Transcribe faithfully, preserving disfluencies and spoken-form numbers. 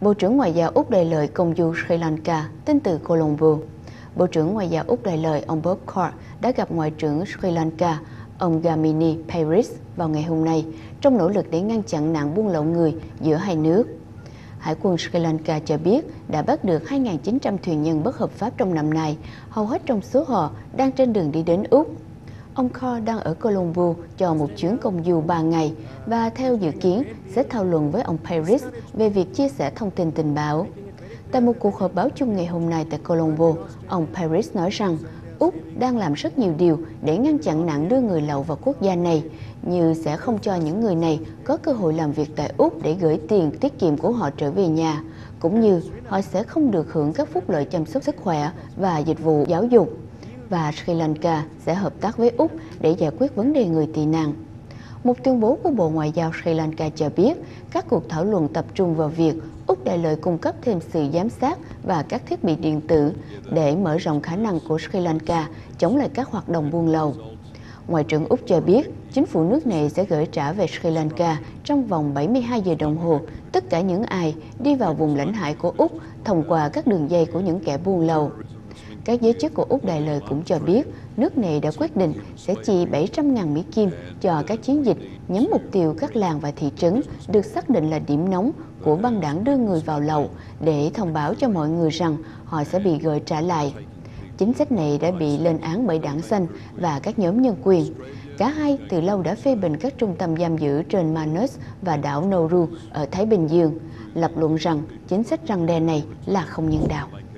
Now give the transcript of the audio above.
Bộ trưởng Ngoại giao Úc Đại Lợi công du Sri Lanka, tin từ Colombo. Bộ trưởng Ngoại giao Úc Đại Lợi ông Bob Hawke đã gặp Ngoại trưởng Sri Lanka ông Gamini Peiris vào ngày hôm nay trong nỗ lực để ngăn chặn nạn buôn lậu người giữa hai nước. Hải quân Sri Lanka cho biết đã bắt được hai nghìn chín trăm thuyền nhân bất hợp pháp trong năm nay, hầu hết trong số họ đang trên đường đi đến Úc. Ông Hawke đang ở Colombo cho một chuyến công du ba ngày và theo dự kiến sẽ thảo luận với ông Peiris về việc chia sẻ thông tin tình báo. Tại một cuộc họp báo chung ngày hôm nay tại Colombo, ông Peiris nói rằng Úc đang làm rất nhiều điều để ngăn chặn nạn đưa người lậu vào quốc gia này, như sẽ không cho những người này có cơ hội làm việc tại Úc để gửi tiền tiết kiệm của họ trở về nhà, cũng như họ sẽ không được hưởng các phúc lợi chăm sóc sức khỏe và dịch vụ giáo dục. Và Sri Lanka sẽ hợp tác với Úc để giải quyết vấn đề người tị nạn. Một tuyên bố của Bộ Ngoại giao Sri Lanka cho biết các cuộc thảo luận tập trung vào việc Úc Đại Lợi cung cấp thêm sự giám sát và các thiết bị điện tử để mở rộng khả năng của Sri Lanka chống lại các hoạt động buôn lậu. Ngoại trưởng Úc cho biết chính phủ nước này sẽ gửi trả về Sri Lanka trong vòng bảy mươi hai giờ đồng hồ tất cả những ai đi vào vùng lãnh hải của Úc thông qua các đường dây của những kẻ buôn lậu. Các giới chức của Úc Đại Lợi cũng cho biết nước này đã quyết định sẽ chi bảy trăm nghìn Mỹ Kim cho các chiến dịch nhắm mục tiêu các làng và thị trấn được xác định là điểm nóng của băng đảng đưa người vào lậu để thông báo cho mọi người rằng họ sẽ bị gửi trả lại. Chính sách này đã bị lên án bởi Đảng Xanh và các nhóm nhân quyền. Cả hai từ lâu đã phê bình các trung tâm giam giữ trên Manus và đảo Nauru ở Thái Bình Dương, lập luận rằng chính sách răn đe này là không nhân đạo.